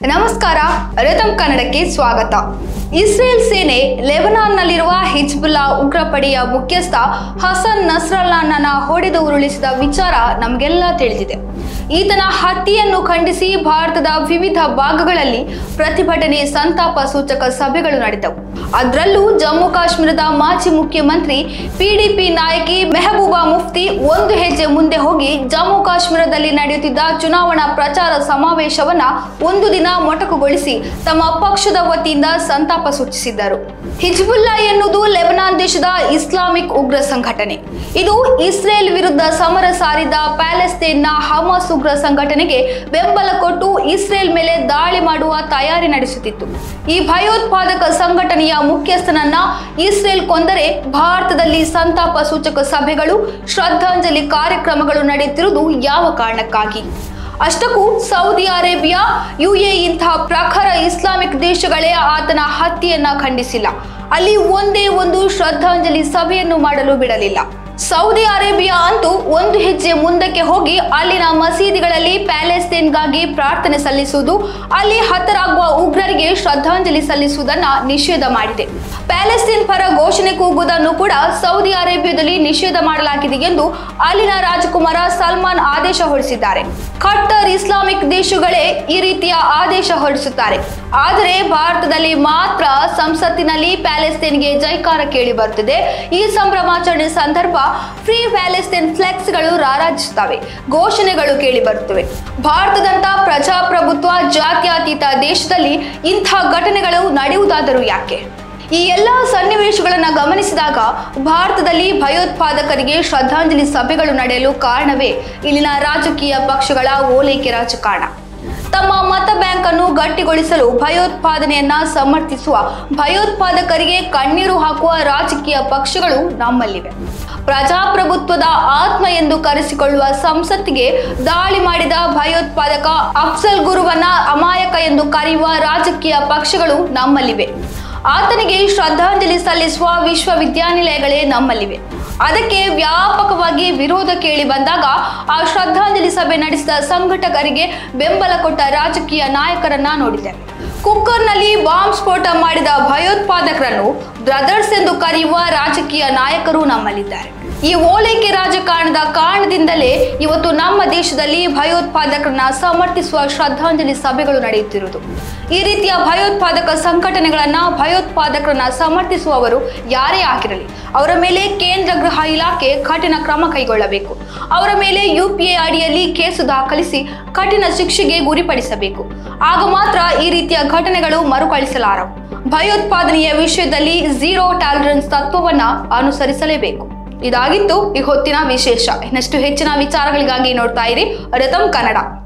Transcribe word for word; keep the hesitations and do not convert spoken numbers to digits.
ನಮಸ್ಕಾರ, ರತಂ ಕನ್ನಡಕ್ಕೆ ಸ್ವಾಗತ. ಇಸ್ರೇಲ್ ಸೇನೆ ಲೆಬನಾನ್ನಲ್ಲಿರುವ ಹಿಜ್ಬುಲ್ಲಾ ಉಗ್ರಪಡೆಯ ಮುಖ್ಯಸ್ಥ ಹಸನ್ ನಸ್ರಲ್ಲಾಹ್ನನ್ನ ಹೊಡೆದು ಉರುಳಿಸಿದ ವಿಚಾರ ನಮಗೆಲ್ಲ ತಿಳಿದಿದೆ. ಈತನ ಹತ್ಯೆಯನ್ನು ಖಂಡಿಸಿ ಭಾರತದ ವಿವಿಧ ಭಾಗಗಳಲ್ಲಿ ಪ್ರತಿಭಟನೆ, ಸಂತಾಪ ಸೂಚಕ ಸಭೆಗಳು ನಡೆದವು. ಅದರಲ್ಲೂ ಜಮ್ಮು ಕಾಶ್ಮೀರದ ಮಾಜಿ ಮುಖ್ಯಮಂತ್ರಿ ಪಿಡಿಪಿ ನಾಯಕಿ ಮೆಹಬೂಬಾ ಮುಫ್ತಿ ಒಂದು ಹೆಜ್ಜೆ ಮುಂದೆ ಹೋಗಿ ಜಮ್ಮು ಕಾಶ್ಮೀರದಲ್ಲಿ ನಡೆಯುತ್ತಿದ್ದ ಚುನಾವಣಾ ಪ್ರಚಾರ ಸಮಾವೇಶವನ್ನ ಒಂದು ದಿನ ಮೊಟಕುಗೊಳಿಸಿ ತಮ್ಮ ಪಕ್ಷದ ವತಿಯಿಂದ ಸಂತಾಪ ಸೂಚಿಸಿದ್ದರು. ಹಿಜ್ಬುಲ್ಲಾ ಎನ್ನುವುದು ಲೆಬನಾನ್ ದೇಶದ ಇಸ್ಲಾಮಿಕ್ ಉಗ್ರ ಸಂಘಟನೆ. ಇದು ಇಸ್ರೇಲ್ ವಿರುದ್ಧ ಸಮರ ಸಾರಿದ ಪ್ಯಾಲೆಸ್ತೇನ್ನ ಹಮಾಸ್ ಉಗ್ರ ಸಂಘಟನೆಗೆ ಬೆಂಬಲ ಕೊಟ್ಟು ಇಸ್ರೇಲ್ ಮೇಲೆ ದಾಳಿ ಮಾಡುವ ತಯಾರಿ ನಡೆಸುತ್ತಿತ್ತು. ಈ ಭಯೋತ್ಪಾದಕ ಸಂಘಟನೆಯ ಮುಖ್ಯಸ್ಥನನ್ನ ಇಸ್ರೇಲ್ ಕೊಂದರೆ ಭಾರತದಲ್ಲಿ ಸಂತಾಪ ಸೂಚಕ ಸಭೆಗಳು, ಶ್ರದ್ಧಾಂಜಲಿ ಕಾರ್ಯಕ್ರಮಗಳು ನಡೆಯುತ್ತಿರುವುದು ಯಾವ ಕಾರಣಕ್ಕಾಗಿ? ಅಷ್ಟಕ್ಕೂ ಸೌದಿ ಅರೇಬಿಯಾ, ಯುಎಇ ಇಂತಹ ಪ್ರಖರ ಇಸ್ಲಾಮಿಕ್ ದೇಶಗಳೇ ಆತನ ಹತ್ಯೆಯನ್ನ ಖಂಡಿಸಿಲ್ಲ. ಅಲ್ಲಿ ಒಂದೇ ಒಂದು ಶ್ರದ್ಧಾಂಜಲಿ ಸಭೆಯನ್ನು ಮಾಡಲು ಬಿಡಲಿಲ್ಲ. ಸೌದಿ ಅರೇಬಿಯಾ ಅಂತೂ ಒಂದು ಹೆಜ್ಜೆ ಮುಂದಕ್ಕೆ ಹೋಗಿ ಅಲ್ಲಿನ ಮಸೀದಿಗಳಲ್ಲಿ ಪ್ಯಾಲೆಸ್ತೇನ್ಗಾಗಿ ಪ್ರಾರ್ಥನೆ ಸಲ್ಲಿಸುವುದು, ಅಲ್ಲಿ ಹತರಾಗುವ ಉಗ್ರರಿಗೆ ಶ್ರದ್ಧಾಂಜಲಿ ಸಲ್ಲಿಸುವುದನ್ನ ನಿಷೇಧ ಮಾಡಿದೆ. ಪ್ಯಾಲೆಸ್ತೇನ್ ಪರ ಘೋಷಣೆ ಕೂಗುವುದನ್ನು ಕೂಡ ಸೌದಿ ಅರೇಬಿಯಾದಲ್ಲಿ ನಿಷೇಧ ಮಾಡಲಾಗಿದೆ ಎಂದು ಅಲ್ಲಿನ ರಾಜಕುಮಾರ ಸಲ್ಮಾನ್ ಆದೇಶ ಹೊರಡಿಸಿದ್ದಾರೆ. ಖಟ್ಟರ್ ಇಸ್ಲಾಮಿಕ್ ದೇಶಗಳೇ ಈ ರೀತಿಯ ಆದೇಶ ಹೊರಡಿಸುತ್ತಾರೆ. ಆದರೆ ಭಾರತದಲ್ಲಿ ಮಾತ್ರ ಸಂಸತ್ತಿನಲ್ಲಿ ಪ್ಯಾಲೆಸ್ತೇನ್ಗೆ ಜೈಕಾರ ಕೇಳಿ ಬರುತ್ತದೆ. ಈ ಸಂಭ್ರಮಾಚರಣೆ ಸಂದರ್ಭ ಫ್ರೀ ಪ್ಯಾಲೆಸ್ತೇನ್ ಫ್ಲೆಕ್ಸ್ಗಳು ರಾರಾಜಿಸುತ್ತವೆ, ಘೋಷಣೆಗಳು ಕೇಳಿ ಬರುತ್ತವೆ. ಭಾರತದಂತ ಪ್ರಜಾಪ್ರಭುತ್ವ ಜಾತ್ಯತೀತ ದೇಶದಲ್ಲಿ ಇಂಥ ಘಟನೆಗಳು ನಡೆಯುವುದಾದರೂ ಯಾಕೆ? ಈ ಎಲ್ಲ ಸನ್ನಿವೇಶಗಳನ್ನು ಗಮನಿಸಿದಾಗ ಭಾರತದಲ್ಲಿ ಭಯೋತ್ಪಾದಕರಿಗೆ ಶ್ರದ್ಧಾಂಜಲಿ ಸಭೆಗಳು ನಡೆಯಲು ಕಾರಣವೇ ಇಲ್ಲಿನ ರಾಜಕೀಯ ಪಕ್ಷಗಳ ಓಲೈಕೆ ರಾಜಕಾರಣ. ತಮ್ಮ ಮತ ಬ್ಯಾಂಕ್ ಅನ್ನು ಗಟ್ಟಿಗೊಳಿಸಲು ಭಯೋತ್ಪಾದನೆಯನ್ನ ಸಮರ್ಥಿಸುವ, ಭಯೋತ್ಪಾದಕರಿಗೆ ಕಣ್ಣೀರು ಹಾಕುವ ರಾಜಕೀಯ ಪಕ್ಷಗಳು ನಮ್ಮಲ್ಲಿವೆ. ಪ್ರಜಾಪ್ರಭುತ್ವದ ಆತ್ಮ ಎಂದು ಕರೆಸಿಕೊಳ್ಳುವ ಸಂಸತ್ತಿಗೆ ದಾಳಿ ಮಾಡಿದ ಭಯೋತ್ಪಾದಕ ಅಫ್ಜಲ್ ಗುರುವನ್ನ ಅಮಾಯಕ ಎಂದು ಕರೆಯುವ ರಾಜಕೀಯ ಪಕ್ಷಗಳು ನಮ್ಮಲ್ಲಿವೆ. ಆತನಿಗೆ ಶ್ರದ್ಧಾಂಜಲಿ ಸಲ್ಲಿಸುವ ವಿಶ್ವವಿದ್ಯಾನಿಲಯಗಳೇ ನಮ್ಮಲ್ಲಿವೆ. ಅದಕ್ಕೆ ವ್ಯಾಪಕವಾಗಿ ವಿರೋಧ ಕೇಳಿ ಬಂದಾಗ ಆ ಶ್ರದ್ಧಾಂಜಲಿ ಸಭೆ ನಡೆಸಿದ ಸಂಘಟಕರಿಗೆ ಬೆಂಬಲ ಕೊಟ್ಟ ರಾಜಕೀಯ ನಾಯಕರನ್ನ ನೋಡಿದೆ. ಕುಕ್ಕರ್ನಲ್ಲಿ ಬಾಂಬ್ ಸ್ಫೋಟ ಮಾಡಿದ ಭಯೋತ್ಪಾದಕರನ್ನು ಬ್ರದರ್ಸ್ ಎಂದು ಕರೆಯುವ ರಾಜಕೀಯ ನಾಯಕರು ನಮ್ಮಲ್ಲಿದ್ದಾರೆ. ಈ ಓಲೈಕೆ ರಾಜಕಾರಣದ ಕಾರಣದಿಂದಲೇ ಇವತ್ತು ನಮ್ಮ ದೇಶದಲ್ಲಿ ಭಯೋತ್ಪಾದಕರನ್ನ ಸಮರ್ಥಿಸುವ ಶ್ರದ್ಧಾಂಜಲಿ ಸಭೆಗಳು ನಡೆಯುತ್ತಿರುವುದು. ಈ ರೀತಿಯ ಭಯೋತ್ಪಾದಕ ಸಂಘಟನೆಗಳನ್ನ, ಭಯೋತ್ಪಾದಕರನ್ನ ಸಮರ್ಥಿಸುವವರು ಯಾರೇ ಆಗಿರಲಿ ಅವರ ಮೇಲೆ ಕೇಂದ್ರ ಗೃಹ ಇಲಾಖೆ ಕಠಿಣ ಕ್ರಮ ಕೈಗೊಳ್ಳಬೇಕು. ಅವರ ಮೇಲೆ ಯುಪಿಎ ಅಡಿಯಲ್ಲಿ ಕೇಸು ದಾಖಲಿಸಿ ಕಠಿಣ ಶಿಕ್ಷೆಗೆ ಗುರಿಪಡಿಸಬೇಕು. ಆಗ ಮಾತ್ರ ಈ ರೀತಿಯ ಘಟನೆಗಳು ಮರುಕಳಿಸಲಾರವು. ಭಯೋತ್ಪಾದನೆಯ ವಿಷಯದಲ್ಲಿ ಝೀರೋ ಟಾಲರೆನ್ಸ್ ತತ್ವವನ್ನ ಅನುಸರಿಸಲೇಬೇಕು. ಇದಾಗಿತ್ತು ಈ ಹೊತ್ತಿನ ವಿಶೇಷ. ಇನ್ನಷ್ಟು ಹೆಚ್ಚಿನ ವಿಚಾರಗಳಿಗಾಗಿ ನೋಡ್ತಾ ಇರಿ ರತಂ ಕನ್ನಡ.